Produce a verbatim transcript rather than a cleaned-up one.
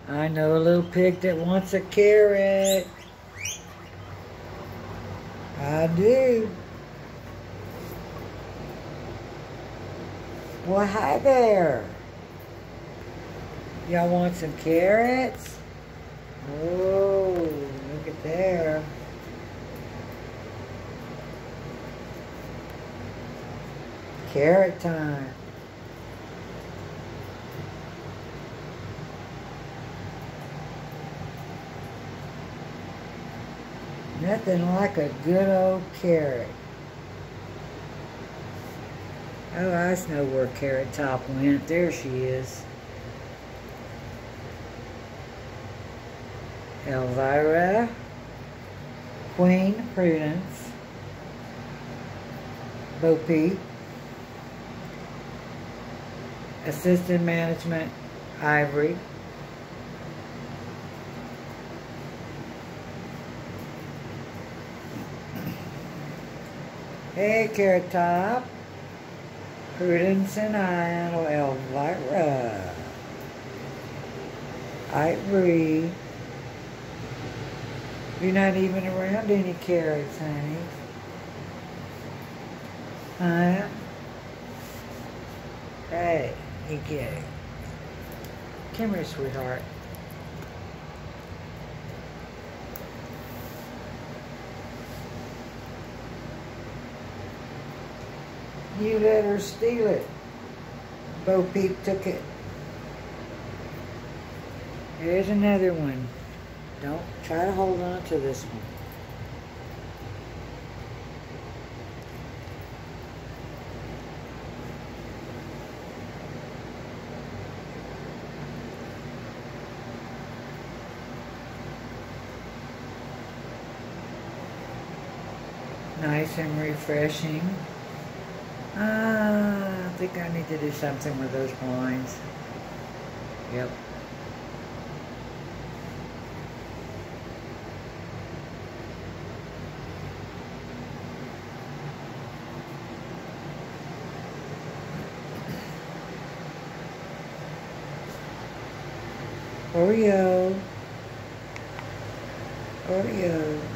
I know a little pig that wants a carrot. I do. Well, hi there. Y'all want some carrots? Oh, look at there. Carrot time. Nothing like a good old carrot. Oh, I just know where Carrot Top went. There she is. Elvira, Queen Prudence, Bo Peep, Assistant Management, Ivory, hey Carrot Top, Prudence and I, Elvira, Ivory. You're not even around any carrots, honey. Huh? Hey, you get it. Come here, sweetheart. You let her steal it. Bo Peep took it. Here's another one. Don't try to hold on to this one. Nice and refreshing. Ah, I think I need to do something with those blinds. Yep. Oreo. Oreo.